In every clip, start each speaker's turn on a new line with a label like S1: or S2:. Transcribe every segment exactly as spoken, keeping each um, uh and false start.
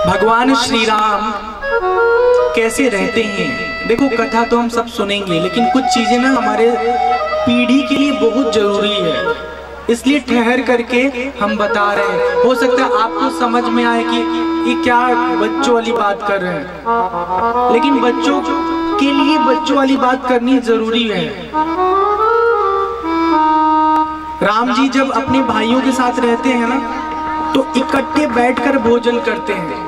S1: भगवान श्री राम कैसे रहते हैं। देखो कथा तो हम सब सुनेंगे, लेकिन कुछ चीजें ना हमारे पीढ़ी के लिए बहुत जरूरी है, इसलिए ठहर करके हम बता रहे हैं। हो सकता है आपको समझ में आए कि ये क्या बच्चों वाली बात कर रहे हैं, लेकिन बच्चों के लिए बच्चों वाली बात करनी जरूरी है। राम जी जब अपने भाइयों के साथ रहते हैं ना, तो इकट्ठे बैठकर भोजन करते हैं।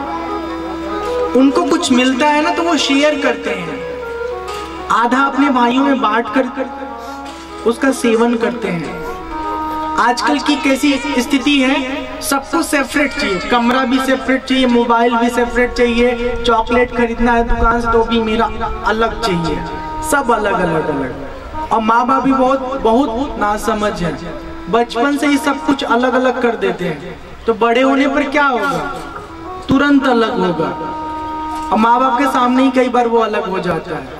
S1: उनको कुछ मिलता है ना तो वो शेयर करते हैं, आधा अपने भाइयों में बांट कर उसका सेवन करते हैं। आजकल की कैसी स्थिति है, सबको सेपरेट चाहिए, कमरा भी सेपरेट चाहिए, मोबाइल भी सेपरेट चाहिए, चॉकलेट खरीदना है दुकान से तो भी मेरा अलग चाहिए, सब अलग अलग अलग। और माँ बाप भी बहुत बहुत नासमझ है, बचपन से ही सब कुछ अलग अलग कर देते हैं, तो बड़े होने पर क्या होगा, तुरंत अलग होगा। और माँ बाप के सामने ही कई बार वो अलग हो जाता है।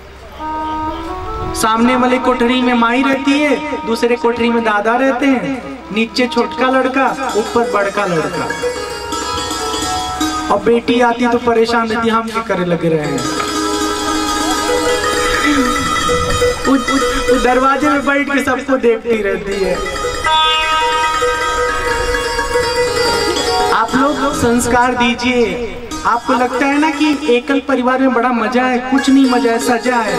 S1: सामने वाले कोठरी में माई रहती है, दूसरे कोठरी में दादा रहते हैं, नीचे छोटका लड़का, ऊपर बड़का लड़का। और बेटी आती तो परेशान रहती, हम क्या करे लगे रहे हैं। उ, उ, उ दरवाजे में बैठ के सबको देखती रहती है। आप लोग संस्कार दीजिए। आपको लगता है ना कि एकल परिवार में बड़ा मजा है, कुछ नहीं मजा है, सजा है।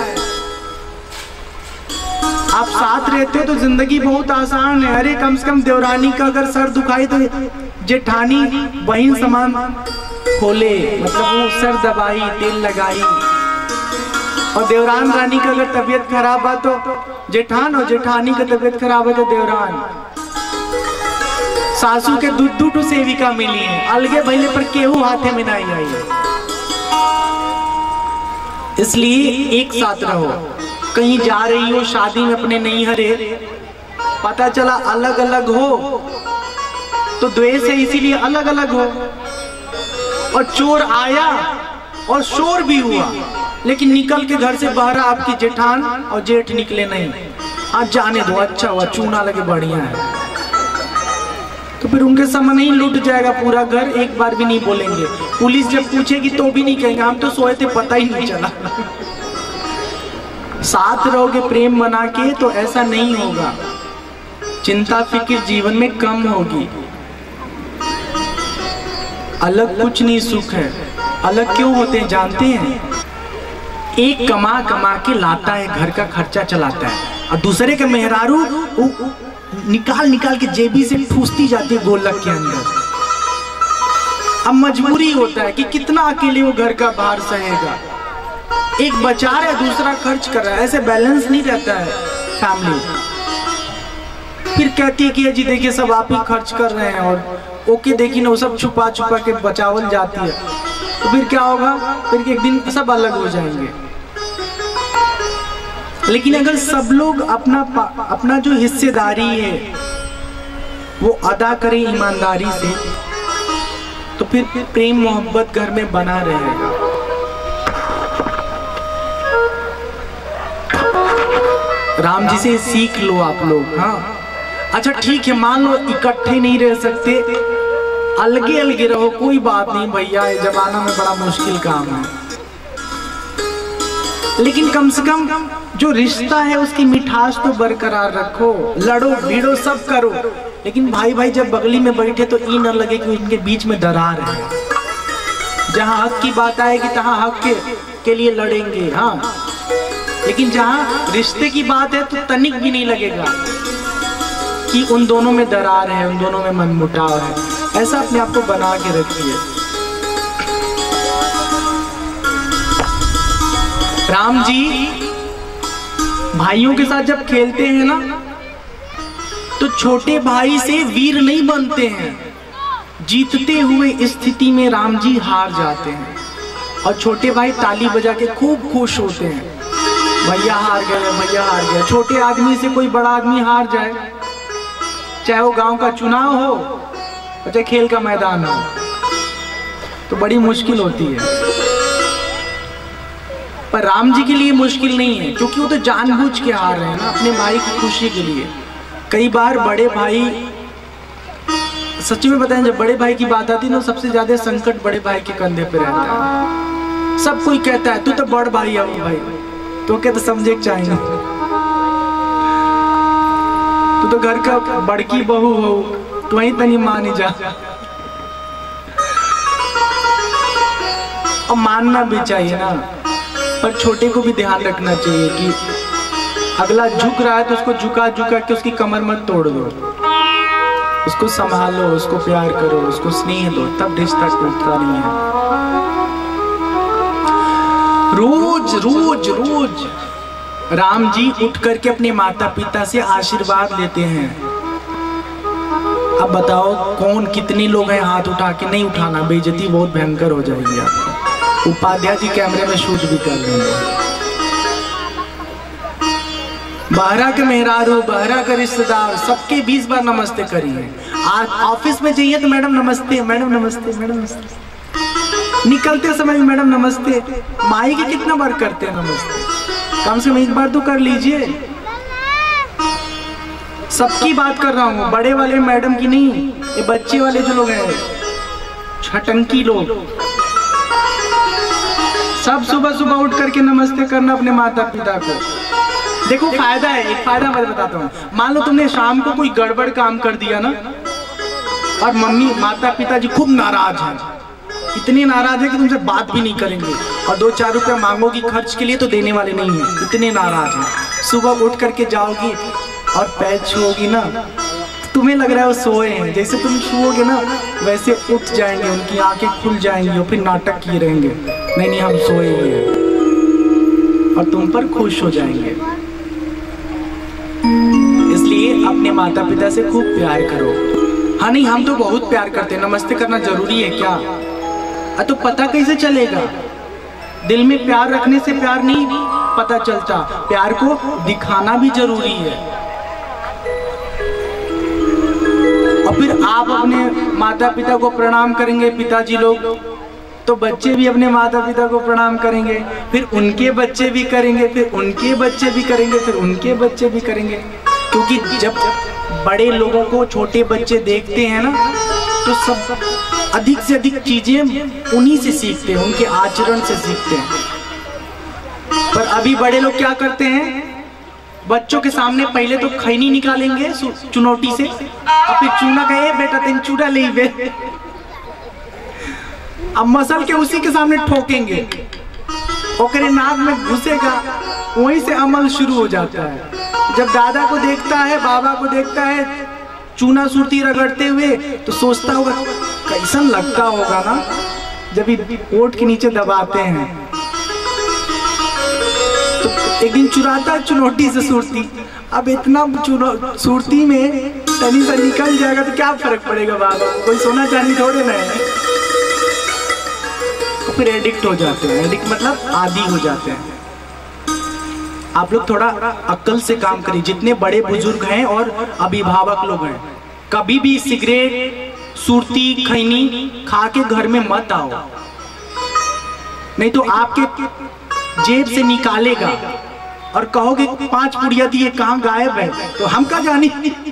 S1: आप साथ रहते हो तो जिंदगी बहुत आसान है। अरे कम से कम देवरानी का अगर सर दुखाई तो जेठानी बहन समान खोले, मतलब वो सर दबाई, तेल लगाई। और देवरान रानी का अगर तबीयत खराब है तो जेठान, और जेठानी का तबीयत खराब है तो देवरान। सासू के दूध दूध सेविका मिली है, अलगे भैले पर केहू हाथे में नहीं आई है। इसलिए एक साथ रहो। कहीं जा रही हो शादी में अपने नैहरे, पता चला अलग अलग हो तो द्वेष है, इसीलिए अलग अलग हो। और चोर आया और शोर भी हुआ, लेकिन निकल के घर से बाहर आपकी जेठान और जेठ निकले नहीं, आज जाने दो, अच्छा हुआ, चूना लगे, बढ़िया है। तो फिर उनके सामने ही लूट जाएगा पूरा घर, एक बार भी नहीं बोलेंगे। पुलिस जब पूछेगी तो भी नहीं कहेंगे हम तो सोए थे, पता ही नहीं चला। साथ रहोगे प्रेम बना के तो ऐसा नहीं होगा, चिंता फिक्र जीवन में कम होगी। अलग कुछ नहीं सुख है। अलग क्यों होते हैं जानते हैं? एक कमा कमा के लाता है, घर का खर्चा चलाता है, और दूसरे का मेहरारू निकाल निकाल के जेबी से ठूसती जाती है गोलक के अंदर। अब मजबूरी होता है कि कितना अकेले वो घर का भार सहेगा। एक बचा रहा है, दूसरा खर्च कर रहा है, ऐसे बैलेंस नहीं रहता है फैमिली। फिर कहती है कि जी देखिए सब आप ही खर्च कर रहे हैं, और ओके देखिए ना वो सब छुपा छुपा के बचावल जाती है। तो फिर क्या होगा, फिर एक दिन सब अलग हो जाएंगे। लेकिन अगर सब लोग अपना अपना जो हिस्सेदारी है वो अदा करें ईमानदारी से, तो फिर प्रेम मोहब्बत घर में बना रहेगा। राम जी से सीख लो आप लोग। हाँ अच्छा ठीक है, मान लो इकट्ठे नहीं रह सकते, अलगे अलगे रहो, कोई बात नहीं भैया, ये जमाना में बड़ा मुश्किल काम है। लेकिन कम से कम जो रिश्ता है उसकी मिठास तो बरकरार रखो। लड़ो भिड़ो सब करो, लेकिन भाई भाई जब बगली में बैठे तो ये न लगे कि इनके बीच में दरार है। जहाँ हक की बात आएगी तहाँ हक के, के लिए लड़ेंगे। हाँ लेकिन जहाँ रिश्ते की बात है तो तनिक भी नहीं लगेगा कि उन दोनों में दरार है, उन दोनों में मनमुटाव है। ऐसा अपने आप को बना के रखिए। राम जी भाइयों के साथ जब खेलते हैं ना, तो छोटे भाई से वीर नहीं बनते हैं। जीतते हुए स्थिति में राम जी हार जाते हैं, और छोटे भाई ताली बजा के खूब खुश होते हैं, भैया हार गए, भैया हार गए। छोटे आदमी से कोई बड़ा आदमी हार जाए, चाहे वो गांव का चुनाव हो चाहे खेल का मैदान हो, तो बड़ी मुश्किल होती है। पर राम जी के लिए मुश्किल नहीं है, क्योंकि वो तो जानबूझ के हार रहे हैं ना, अपने भाई की खुशी के लिए। कई बार बड़े भाई सच में बताएं, जब बड़े भाई की बात आती है ना, सबसे ज्यादा संकट बड़े भाई के कंधे पे रहता है। सब कोई कहता है तू तो बड़ भाई है भाई, तो क्या तो समझे चाहिए, तू तो घर का बड़की बहू हो, तू वहीं तनी मानी जा। और मानना भी चाहिए ना, पर छोटे को भी ध्यान रखना चाहिए कि अगला झुक रहा है तो उसको झुका झुका के उसकी कमर मत तोड़ दो, उसको संभालो, उसको प्यार करो, उसको स्नेह दो, तब रिश्ता टूटता नहीं है। रोज रोज रोज राम जी उठ करके अपने माता पिता से आशीर्वाद लेते हैं। अब बताओ कौन, कितने लोग हैं हाथ उठा के, नहीं उठाना, बेइज्जती बहुत भयंकर हो जाएगी आपको। उपाध्याय जी कैमरे में शूट भी कर रहे हैं। बहरा के मेहरारू, बहरा का रिश्तेदार, सबके बीस बार नमस्ते करिए। आज ऑफिस में जाइए तो मैडम नमस्ते, मैडम नमस्ते, मैडम नमस्ते, निकलते समय मैडम नमस्ते। माई के कितना बार करते हैं नमस्ते, कम से कम एक बार तो कर लीजिए। सबकी बात कर रहा हूँ, बड़े वाले मैडम की नहीं, ये बच्चे वाले जो लोग हैं, छटंकी लोग, सब सुबह सुबह उठ करके नमस्ते करना अपने माता पिता को। देखो फायदा है, एक फायदा मैं बताता हूँ। मान लो तुमने शाम को कोई गड़बड़ काम कर दिया ना, और मम्मी माता पिता जी खूब नाराज हैं, इतने नाराज है कि तुमसे बात भी नहीं करेंगे, और दो चार रुपया मांगोगी खर्च के लिए तो देने वाले नहीं है, इतने नाराज हैं। सुबह उठ करके जाओगी और पैर छुओगी ना, तुम्हें लग रहा है वो सोए हैं, जैसे तुम छुओगे ना वैसे उठ जाएंगे, उनकी आंखें खुल जाएंगी और फिर नाटक किए रहेंगे, नहीं नहीं हम सोए ही हैं, और तुम पर खुश हो जाएंगे। इसलिए अपने माता पिता से खूब प्यार करो। हाँ नहीं, हम तो बहुत प्यार करते हैं, नमस्ते करना जरूरी है क्या? आ तो पता कैसे चलेगा? दिल में प्यार रखने से प्यार नहीं पता चलता, प्यार को दिखाना भी जरूरी है। और फिर आप अपने माता पिता को प्रणाम करेंगे, पिताजी लोग, तो बच्चे भी अपने माता पिता को प्रणाम करेंगे, फिर उनके बच्चे भी करेंगे, फिर उनके बच्चे भी करेंगे, फिर उनके बच्चे भी करेंगे। क्योंकि जब बड़े लोगों को छोटे बच्चे देखते हैं ना, तो सब अधिक से अधिक चीजें उन्हीं से सीखते हैं, उनके आचरण से सीखते हैं। पर अभी बड़े लोग क्या करते हैं, बच्चों के सामने पहले तो खैनी निकालेंगे चुनौती से, और फिर चूना कहे बेटा तेन चूड़ा ले बे, अब मसल के उसी के सामने ठोकेंगे, ओकरे नाक में घुसेगा, वहीं से अमल शुरू हो जाता है। जब दादा को देखता है, बाबा को देखता है चूना सुरती रगड़ते हुए, तो सोचता होगा कैसन लगता होगा ना जब ओठ के नीचे दबाते हैं। तो एक दिन चुराता है चुनौती से सुरती, अब इतना सुरती में तनी सा निकल जाएगा तो क्या फर्क पड़ेगा बाबा, कोई सोना चांदी थोड़े ना है। तो फिर एडिक्ट हो जाते हैं, एडिक्ट मतलब आदी हो जाते हैं। आप लोग थोड़ा अक्ल से काम करिए, जितने बड़े बुजुर्ग हैं और अभिभावक लोग हैं, कभी भी सिगरेट सुरती खैनी खा के घर में मत आओ, नहीं तो आपके जेब से निकालेगा और कहोगे पांच पुड़िया दिए कहाँ गायब है, तो हम का जानी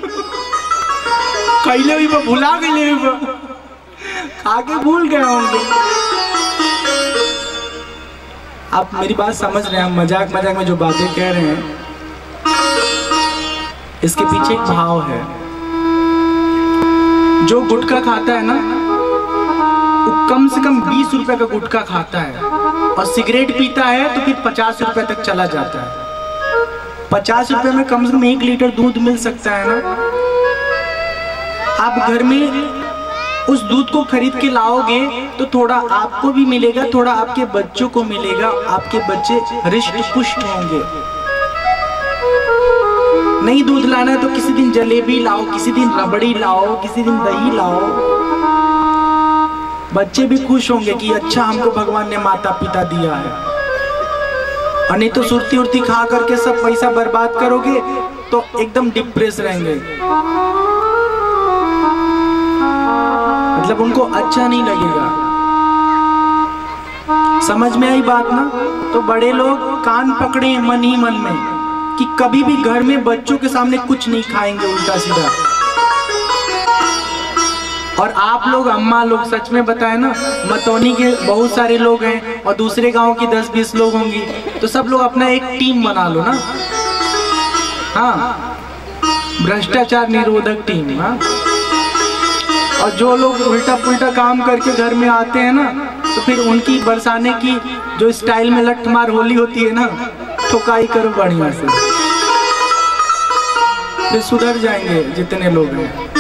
S1: कैले भी भुला गए, खा के भूल गए होंगे। आप मेरी बात समझ रहे हैं, हम मजाक मजाक में जो बातें कह रहे हैं इसके पीछे एक भाव है। जो गुटखा खाता है ना, वो कम से कम बीस रुपए का गुटखा खाता है, और सिगरेट पीता है तो फिर पचास रुपए तक चला जाता है। पचास रुपए में कम से कम एक लीटर दूध मिल सकता है ना। आप घर में उस दूध को खरीद के लाओगे तो थोड़ा आपको भी मिलेगा, थोड़ा आपके बच्चों को मिलेगा, आपके बच्चे हृष्ट पुष्ट होंगे। नहीं दूध लाना है तो किसी दिन जलेबी लाओ, किसी दिन रबड़ी लाओ, किसी दिन दही लाओ, बच्चे भी खुश होंगे कि अच्छा हमको भगवान ने माता पिता दिया है। और नहीं तो सुरती उरती खा करके सब पैसा बर्बाद करोगे तो एकदम डिप्रेस रहेंगे, मतलब उनको अच्छा नहीं लगेगा। समझ में आई बात ना? तो बड़े लोग कान पकड़े मन ही मन में कि कभी भी घर में बच्चों के सामने कुछ नहीं खाएंगे उल्टा सीधा। और आप लोग अम्मा लोग सच में बताए ना, मतौनी के बहुत सारे लोग हैं और दूसरे गांव की दस बीस लोग होंगी, तो सब लोग अपना एक टीम बना लो ना। हाँ, भ्रष्टाचार निरोधक टीम। हाँ, और जो लोग उल्टा पुल्टा काम करके घर में आते हैं ना, तो फिर उनकी बरसाने की जो स्टाइल में लठ मार होली होती है ना, ठोकाई करो बढ़िया से, फिर सुधर जाएंगे जितने लोग हैं।